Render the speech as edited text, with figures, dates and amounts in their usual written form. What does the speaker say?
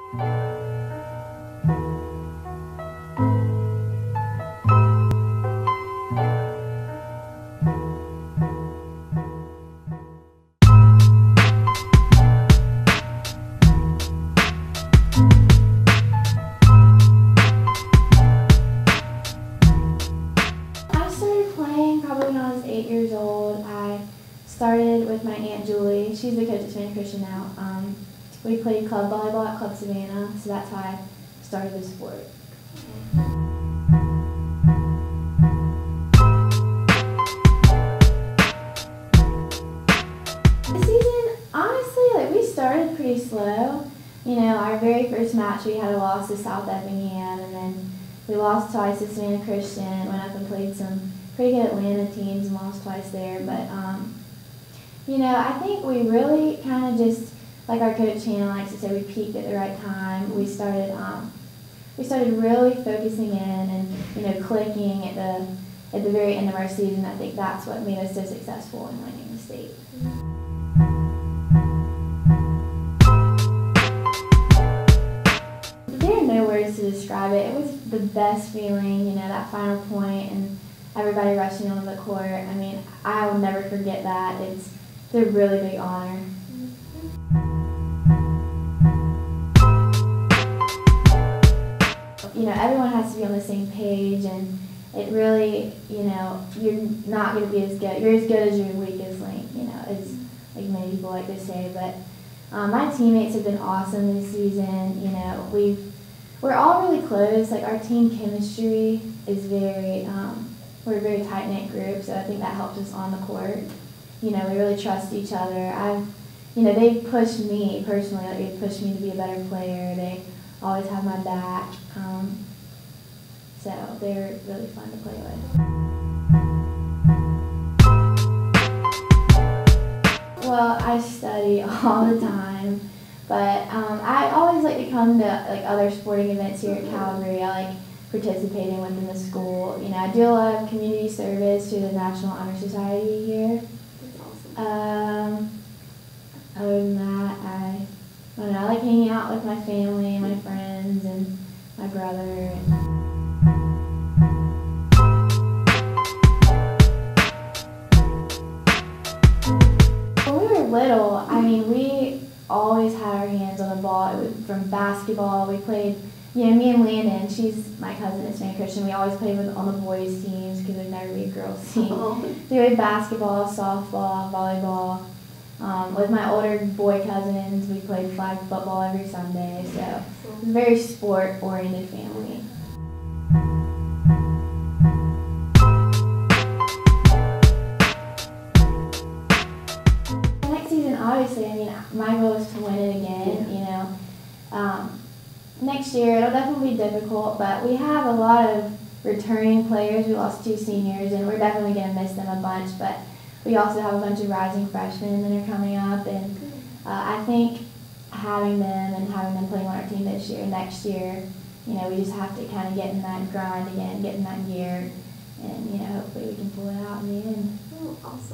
Years old. I started with my Aunt Julie. She's the coach at Savannah Christian now. We played club volleyball at Club Savannah, so that's how I started the sport. The season, honestly, we started pretty slow. You know, our very first match we had a loss to South Effingham, and then we lost twice to Savannah Christian. Went up and played some pretty good Atlanta teams and lost twice there, but you know, I think we really kind of just, like our coach Hannah likes to say, we peaked at the right time. We started really focusing in and, you know, clicking at the very end of our season. I think that's what made us so successful in winning the state. There are no words to describe it. It was the best feeling, you know, that final point and everybody rushing onto the court. I mean, I will never forget that. It's a really big honor. You know, everyone has to be on the same page, and it really, you know, you're not going to be as good. You're as good as your weakest link, you know, as like many people like to say. But my teammates have been awesome this season. You know, we're all really close. Like, our team chemistry is very, we're a very tight-knit group, so I think that helps us on the court. You know, we really trust each other. You know, they've pushed me personally. Like, they've pushed me to be a better player. They always have my back. So they're really fun to play with. Well, I study all the time, but I always like to come to like other sporting events here at Calvary. I like participating within the school. You know, I do a lot of community service through the National Honor Society here. That's awesome. Other than that, I don't know, I like hanging out with my family, my friends, and my brother. When we were little, I mean, we always had our hands on the ball. It was from basketball. We played, you know, me and Landon, she's my cousin at Savannah Christian, we always played on the boys' teams because there'd never be a girls' team. Oh. We played basketball, softball, volleyball. With my older boy cousins, we played flag football every Sunday, so it was a very sport-oriented family. Next season, obviously, I mean, my goal is to win it again, you know. Next year, it'll definitely be difficult, but we have a lot of returning players. We lost 2 seniors, and we're definitely going to miss them a bunch, but we also have a bunch of rising freshmen that are coming up, and I think having them playing on our team this year, next year, you know, we just have to kind of get in that grind again, get in that gear, and, you know, hopefully we can pull it out in the end. Oh, awesome.